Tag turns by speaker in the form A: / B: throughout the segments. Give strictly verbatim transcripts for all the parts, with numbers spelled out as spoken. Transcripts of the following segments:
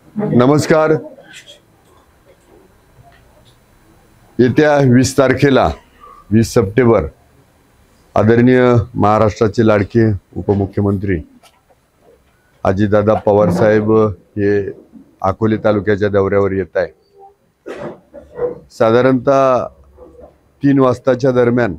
A: नमस्कार. येत्या वीस तारखेला वीस सप्टेंबर आदरणीय महाराष्ट्राचे लाडके उपमुख्यमंत्री अजितदादा पवार साहेब हे अकोले तालुक्याच्या दौऱ्यावर येत आहे. साधारणतः तीन वाजताच्या दरम्यान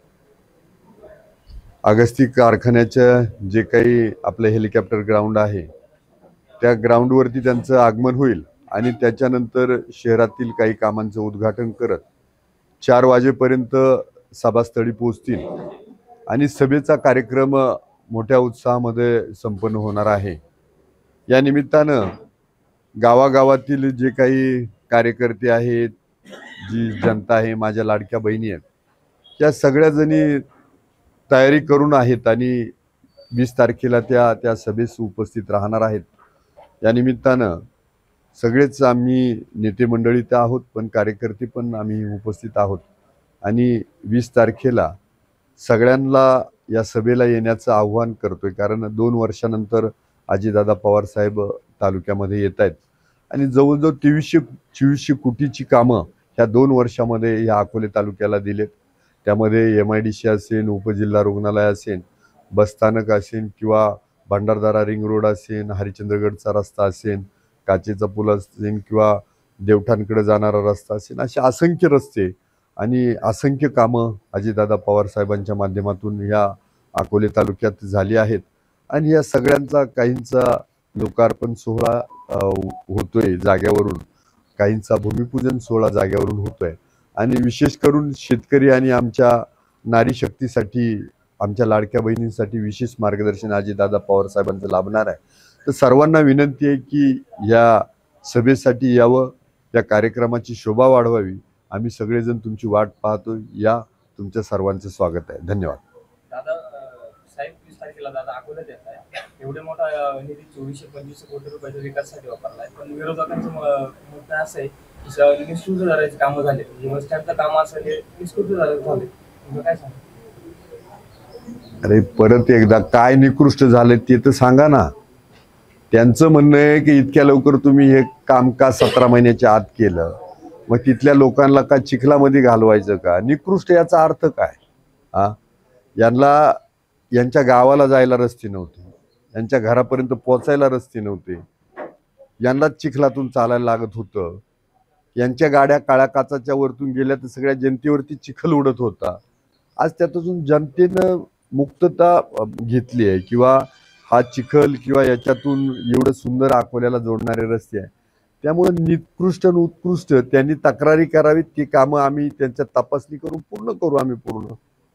A: अगस्ती कारखान्याच्या जे काही आपले हेलिकॉप्टर ग्राउंड आहे त्या ग्राउंडवरती त्यांचं आगमन होईल आणि त्याच्यानंतर शहरातील काही कामांचं उद्घाटन करत चार वाजेपर्यंत सभास्थळी पोहोचतील आणि सभेचा कार्यक्रम मोठ्या उत्साहामध्ये संपन्न होणार आहे. या निमित्तानं गावागावातील जे काही कार्यकर्ते आहेत, जी जनता आहे, माझ्या लाडक्या बहिणी आहेत, त्या सगळ्या जणी तयारी करून आहेत आणि वीस तारखेला त्या त्या सभेस उपस्थित राहणार आहेत. या निमित्तानं सगळेच आम्ही नेते मंडळी तर आहोत, पण कार्यकर्ते पण आम्ही उपस्थित आहोत आणि वीस तारखेला सगळ्यांना या सभेला येण्याचं आव्हान करतोय. कारण दोन वर्षानंतर अजितदादा पवार साहेब तालुक्यामध्ये येत आहेत आणि जवळजवळ तेवीसशे चोवीसशे कोटीची कामं ह्या दोन वर्षामध्ये ह्या अकोले तालुक्याला दिलेत. त्यामध्ये एम आय डी सी असेल, उपजिल्हा रुग्णालय असेल, बसस्थानक असेल किंवा भंडारदरा रिंग रोड असेल, हरिश्चंद्रगडचा रस्ता असेल, काचेचा पूल असेल किंवा देवठाणकडे जाणारा रस्ता असेल, असे असंख्य रस्ते आणि असंख्य कामं अजितदादा पवार साहेबांच्या माध्यमातून ह्या अकोले तालुक्यात झाली आहेत. आणि या सगळ्यांचा काहींचा लोकार्पण सोहळा होतोय जाग्यावरून, काहींचा भूमिपूजन सोहळा जाग्यावरून होतोय आणि विशेष करून शेतकरी आणि आमच्या नारी शक्तीसाठी, आमच्या लाडक्या बहिणींसाठी विशेष मार्गदर्शन अजितदादा पवार साहेबांचं लाभणार आहे. तर सर्वांना विनंती आहे की या सभेसाठी यावं, या कार्यक्रमाची शोभा वाढवावी. आम्ही सगळेजण तुमची वाट पाहतो. या तुमच्या सर्वांचं स्वागत आहे. धन्यवाद.
B: दादा साहेब वीस तारखेला दादा अकोल्यात येत आहे. एवढे मोठा निधी चोवीसशे पंचवीसशे कोटी रुपयाच्या विकासासाठी वापरलाय, पण विरोधकांचं म्हणणं असं आहे की निष्कृत झाल्याची कामं झाले, बस स्टँडचं काम असेल हे निष्कृत झाले झाले काय सांगा?
A: अरे परत एकदा काय निकृष्ट झाले ते तर सांगा ना. त्यांचं म्हणणं आहे की इतक्या लवकर तुम्ही हे काम का सतरा महिन्याच्या आत केलं, मग तिथल्या लोकांना का चिखलामध्ये घालवायचं का? निकृष्ट याचा अर्थ काय? हा, यांना यांच्या गावाला जायला रस्ते नव्हते, यांच्या घरापर्यंत पोचायला रस्ते नव्हते, यांना चिखलातून चालायला लागत होतं, यांच्या गाड्या काळ्या काचाच्या वरतून गेल्या तर सगळ्या जनतेवरती चिखल उडत होता. आज त्यातून जनतेनं मुक्तता घेतली आहे किंवा हा चिखल किंवा याच्यातून एवढं सुंदर अकोल्याला जोडणारे रस्ते आहे. त्यामुळे निकृष्ट आणि उत्कृष्ट त्यांनी तक्रारी करावीत, ती कामं आम्ही त्यांच्या तपासणी करून पूर्ण करू. आम्ही पूर्ण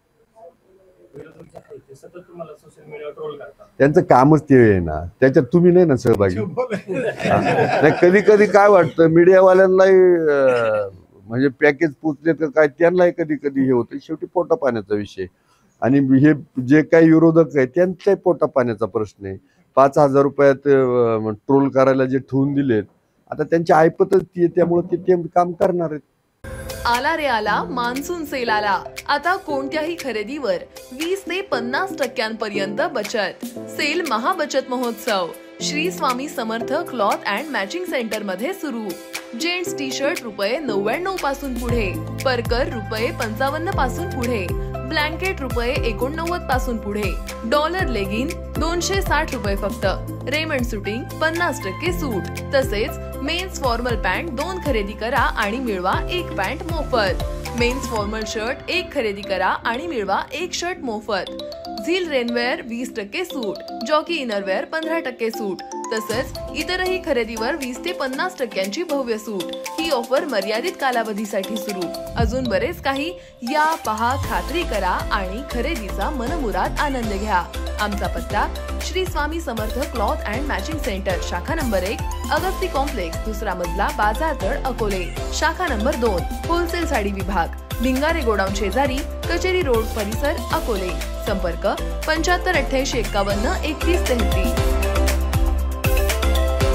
A: त्यांचं कामच ते आहे ना, त्याच्यात तुम्ही नाही ना सहभागी. नाही, कधी कधी काय वाटतं मीडियावाल्यांनाही म्हणजे पॅकेज पोचले तर काय त्यांनाही कधी कधी हे होतं. शेवटी पोटा पाण्याचा विषय आणि हे जे काही विरोधक आहे त्यांच्याही पोटा पाण्याचा प्रश्न आहे. पाच हजार रुपयात ट्रोल करायला जे ठेवून दिलेत, आता त्यांची ऐपतच ती आहे, त्यामुळे ते काम करणार आहेत.
C: आला रे आला मान्सून सेल आला. आता कोणत्याही खरेदीवर वीस ते पन्नास टक्क्यांपर्यंत बचत. सेल महाबचत महोत्सव Shri Swami Samarth cloth and matching centre मध्ये सुरू. जेंट्स टी शर्ट रुपये नव्याण्णव पासून पुढे, परकर रुपये पंचावन्न पासून पुढे, ब्लँकेट रुपये एकोणनव्वद पासून पुढे, डॉलर लेगिन दोनशे साठ रुपये फक्त, रेमंड सुटिंग पन्नास टक्के सूट. तसेच मेन्स फॉर्मल पॅन्ट दोन खरेदी करा आणि मिळवा एक पॅन्ट मोफत. मेन्स फॉर्मल शर्ट एक खरेदी करा आणि मिळवा एक शर्ट मोफत. झील रेनवेअर वीस टक्के सूट, जॉकी इनरवेअर पंधरा टक्के सूट. तसंच इतरही खरेदीवर वीस ते पन्नास टक्क्यांची भव्य सूट. ही ऑफर मर्यादित कालावधीसाठी सुरू. अजून बरेच काही. या, पहा, खात्री करा आणि खरेदीचा मनमुराद आनंद घ्या. आमचा पत्ता Shri Swami Samarth cloth and matching centre, शाखा नंबर एक, अगस्ती कॉम्प्लेक्स, दुसरा मजला, बाजारतळ, अकोले. शाखा नंबर दोन, होलसेल साडी विभाग, भिंगारे गोडाऊन शेजारी, कचेरी रोड परिसर, अकोले. संपर्क पंच्याहत्तर अठ्ठ्याऐंशी एक्कावन्न एकतीस तेहतीस.